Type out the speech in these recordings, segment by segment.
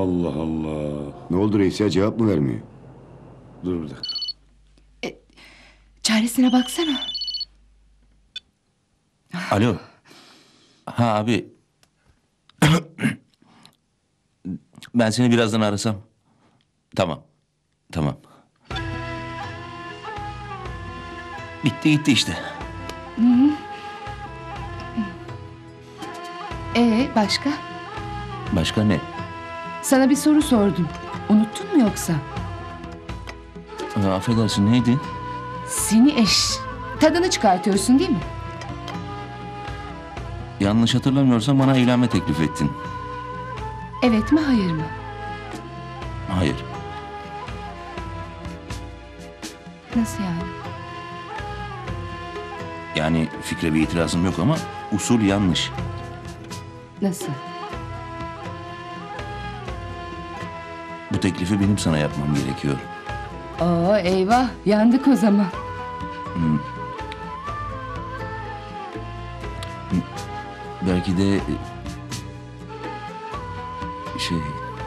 Allah Allah. Ne oldu reis ya, cevap mı vermiyor? Dur bir dakika. Çaresine baksana. Alo. Ha abi. Ben seni birazdan arasam. Tamam. Tamam. Bitti gitti işte. Başka? Başka ne? Sana bir soru sordum. Unuttun mu yoksa? Affedersin, neydi? Seni tadını çıkartıyorsun değil mi? Yanlış hatırlamıyorsam bana evlenme teklif ettin. Evet mi hayır mı? Hayır. Nasıl yani? Yani fikre bir itirazım yok ama usul yanlış. Nasıl? Bu teklifi benim sana yapmam gerekiyor. Eyvah, yandık o zaman. Belki de şey...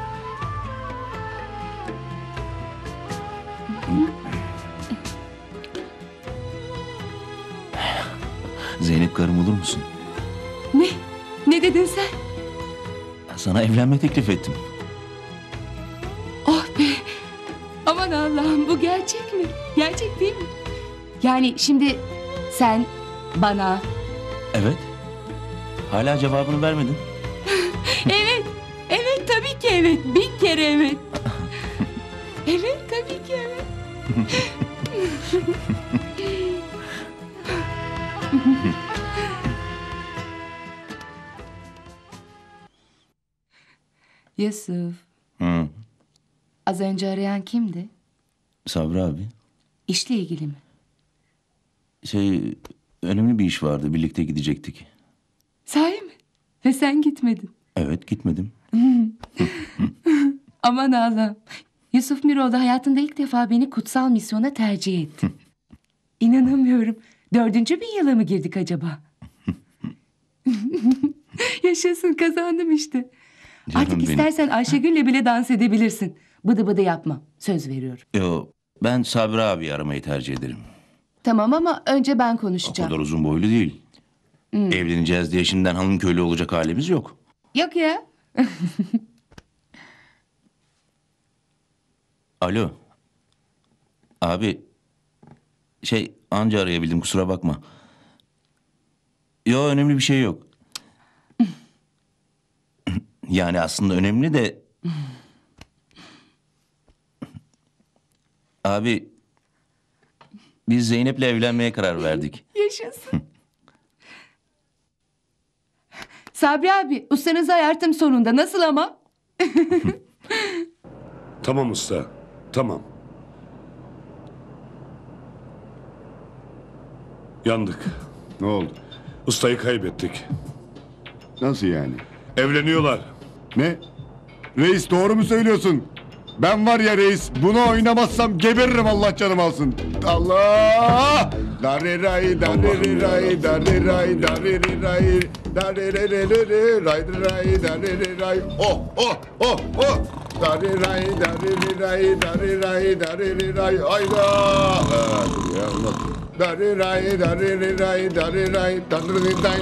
Zeynep, karım olur musun? Ne? Ne dedin sen? Sana evlenme teklif ettim. Oh be! Aman Allah'ım, bu gerçek mi? Gerçek değil mi? Yani şimdi sen bana... Evet. Hala cevabını vermedin. Evet, evet tabii ki evet. 1000 kere evet. Evet tabii ki evet. Yusuf, Hı. az önce arayan kimdi? Sabri abi. İşle ilgili mi? Önemli bir iş vardı. Birlikte gidecektik. Sahi mi? Ve sen gitmedin. Evet, gitmedim. Aman Allah'ım. Yusuf Miroğlu hayatında ilk defa beni kutsal misyona tercih etti. İnanamıyorum. 4. bir yıla mı girdik acaba? Yaşasın, kazandım işte. Canım Artık benim. istersen Ayşegül'le bile dans edebilirsin. Bıdı bıdı yapma. Söz veriyorum. Yo, ben Sabri abi aramayı tercih ederim. Tamam ama önce ben O konuşacağım. kadar uzun boylu değil. Evleneceğiz diye şimdiden hanım köylü olacak halimiz yok. Yok ya. Alo. Abi. Anca arayabildim, kusura bakma. Yo, önemli bir şey yok. Yani aslında önemli de... Abi... Biz Zeynep'le evlenmeye karar verdik. Yaşasın. Sabri abi, ustanızı ayarttım sonunda. Nasıl ama? Tamam usta. Tamam. Yandık. Ne oldu? Ustayı kaybettik. Nasıl yani? Evleniyorlar. Ne? Reis doğru mu söylüyorsun? Ben var ya reis, bunu oynamazsam geberirim, Allah canım alsın. Allah! Dariray dariray dariray dariray dariray dariray. Oh oh oh oh. Dariray dariray dariray dariray. Hayda! Ya Allah. Dariray dariray dariray dariray.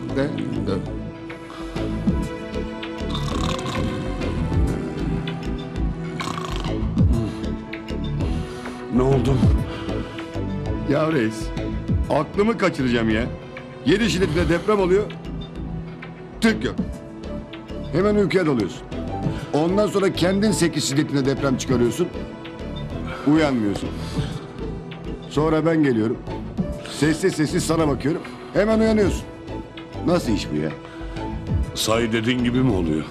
Ne oldu? Ya reis, aklımı kaçıracağım ya. 7 şiddetinde deprem oluyor. Tık yok. Hemen uykuya dalıyorsun. Ondan sonra kendin 8 şiddetinde deprem çıkarıyorsun. Uyanmıyorsun. Sonra ben geliyorum. Sessiz sessiz sana bakıyorum. Hemen uyanıyorsun. Nasıl iş bu ya? Sahi dediğin gibi mi oluyor?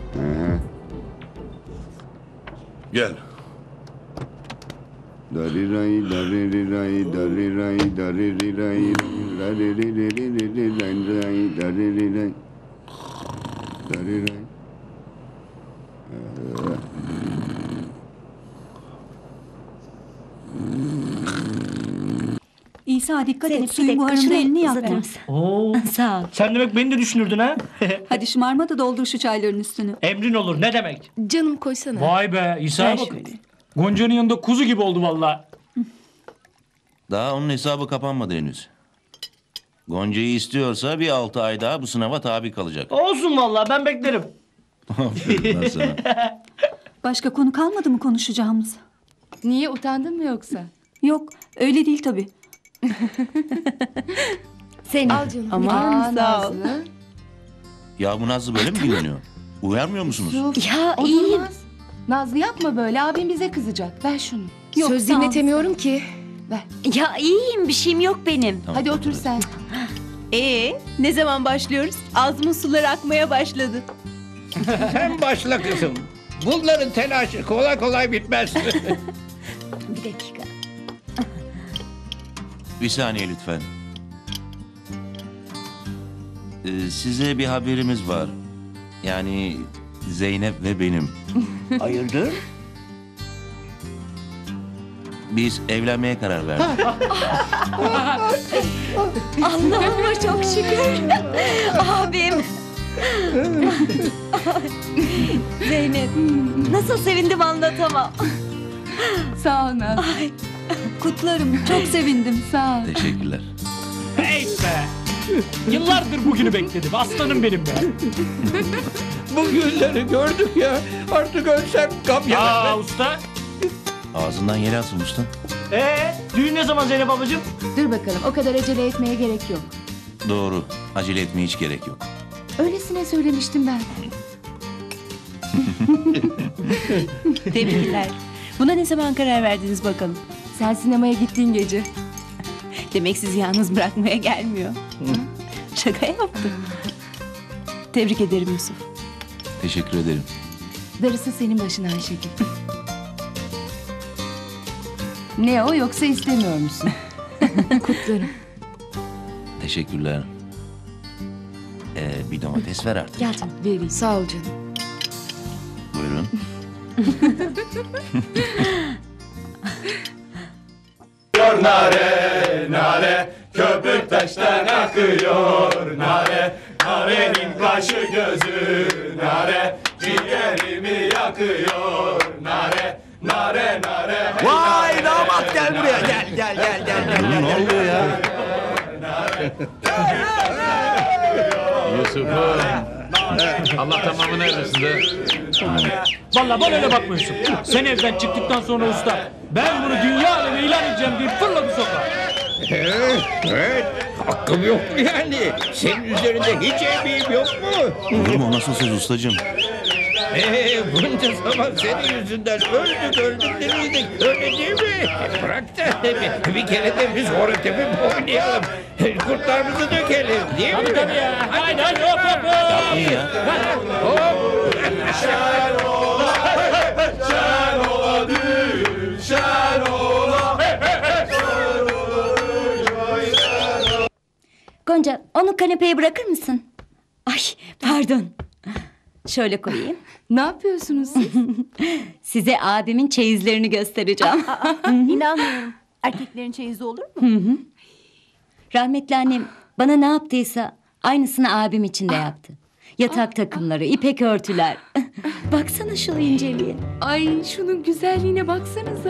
Gel. Dariray dariray dariray dariray dariray dariray dariray. İsa dikkat Zeynep, et. bir Suyun dakika buharında şunu elini uzatır yapma. mısın? Oo. Sağ ol. Sen demek beni de düşünürdün ha? Hadi şımarma da doldur şu çayların üstünü. Emrin olur ne demek? Canım koysana. Vay be İsa'ya Ver bak. şöyle. Gonca'nın yanında kuzu gibi oldu valla. Daha onun hesabı kapanmadı henüz. Gonca'yı istiyorsa bir 6 ay daha bu sınava tabi kalacak. Olsun valla ben beklerim. Aferin lan sana. Başka konu kalmadı mı konuşacağımız? Niye, utandın mı yoksa? Yok, öyle değil tabii. Zeynep. Al canım. Aman sağ ol. Nazlı. Ya bu Nazlı böyle mi dinleniyor? Uyarmıyor musunuz? Yusuf, Ya o iyiyim. durmaz. Nazlı yapma böyle, abim bize kızacak. Ver şunu. Yok, Söz sağ ol. dinletemiyorum ki. Ver. Ya iyiyim bir şeyim yok benim. Tamam, Hadi otur sen. Ne zaman başlıyoruz? Ağzımın suları akmaya başladı. Sen başla kızım. Bunların telaşı kolay kolay bitmez. Bir dakika. Bir saniye lütfen. Size bir haberimiz var. Yani Zeynep ve benim. Hayırdır? Biz evlenmeye karar verdik. Allah'ıma çok şükür. Abim. Zeynep. Nasıl sevindim anlatamam. Sağ ol Nazlı. Kutlarım, çok sevindim. Sağ ol. Teşekkürler. Hey be. Yıllardır bugünü bekledim. Aslanım benim be. Bu günleri gördük ya. Artık ölsem gam Aa yemem. usta. Ağzından yere atılmıştın. Düğün ne zaman Zeynep ablacığım? Dur bakalım, o kadar acele etmeye gerek yok. Doğru. Acele etmeye hiç gerek yok. Öylesine söylemiştim ben. Tebrikler. Buna ne zaman karar verdiniz bakalım? Sen sinemaya gittiğin gece. Demek sizi yalnız bırakmaya gelmiyor. Şaka yaptım. Tebrik ederim Yusuf. Teşekkür ederim. Darısı senin başına Ayşegül. Ne o, yoksa istemiyor musun? Kutlarım. Teşekkürler. Bir domates ver artık. Gel canım, vereyim. Sağ ol canım. Buyurun. Nare, nare, köpük taştan akıyor. Nare, narenin kaşı gözü. Nare, ciğerimi yakıyor. Nare, nare, nare. Vay damat gel buraya gel gel gel gel gel. Ne oluyor ya? Allah tamamını evresinde. Valla bana öyle bakmıyorsun. Sen evden çıktıktan sonra usta ben bunu dünya alemi ilan edeceğim diye fırladı sokağa. Evet, hakkım yok mu yani? Senin üzerinde hiç emeğim yok mu? Olur mu? O nasıl söz ustacığım? Bunca zaman senin yüzünden öldük dirildik. Öyle değil mi? Bırak da bir kere de biz horatemi oynayalım. Kurtlarımızı dökelim değil mi? Tabii ya. Haydi hop hop hop. İyi ya. Hop. Gonca onu kanepeye bırakır mısın? Ay pardon. Şöyle koyayım. Ne yapıyorsunuz siz? Size abimin çeyizlerini göstereceğim. İnanmıyorum. Erkeklerin çeyizi olur mu? Rahmetli annem bana ne yaptıysa aynısını abim için de yaptı. Yatak takımları, ipek örtüler. Baksana şu inceliğe. Ay, şunun güzelliğine baksanıza.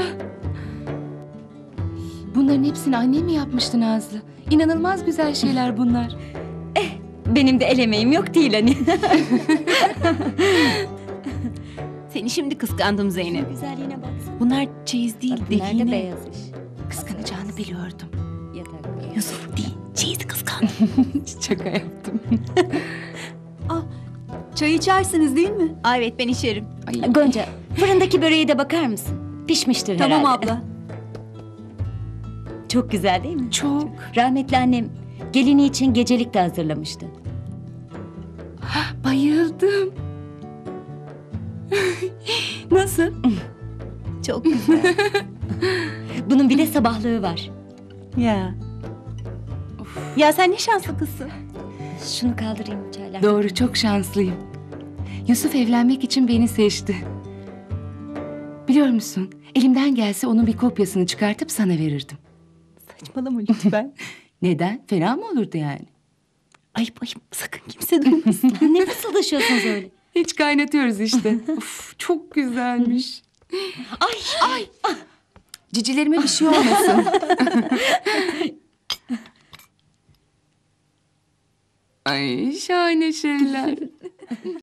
Bunların hepsini annem mi yapmıştı Nazlı? İnanılmaz güzel şeyler bunlar. Benim de el emeğim yok değil hani. Seni şimdi kıskandım Zeynep. Güzelliğine baksana. Bunlar çeyiz değil, Bak, bunlar da define. beyaz iş. Kıskanacağını biliyordum. Yatak. Yusuf değil, çeyizi kıskandım. Şaka yaptım. Çay içersiniz değil mi? Aa, evet ben içerim. Ay. Gonca fırındaki böreğe de bakar mısın? Pişmiştir Tamam herhalde. abla. Çok güzel değil mi? Çok. Rahmetli annem gelini için gecelik de hazırlamıştı. Bayıldım. Nasıl? Çok güzel. Bunun bir de sabahlığı var. Ya. Ya sen ne şanslı kızsın. Şunu kaldırayım çaylar. Doğru, çok şanslıyım. Yusuf evlenmek için beni seçti. Biliyor musun? Elimden gelse onun bir kopyasını çıkartıp sana verirdim. Saçmalama lütfen. Neden? Fena mı olurdu yani? Ayıp ayıp sakın kimse duymasın. Ne fısıldaşıyorsunuz öyle? Hiç kaynatıyoruz işte. Of, çok güzelmiş. Ay. Cicilerime bir şey olmasın. Ay şahane şeyler.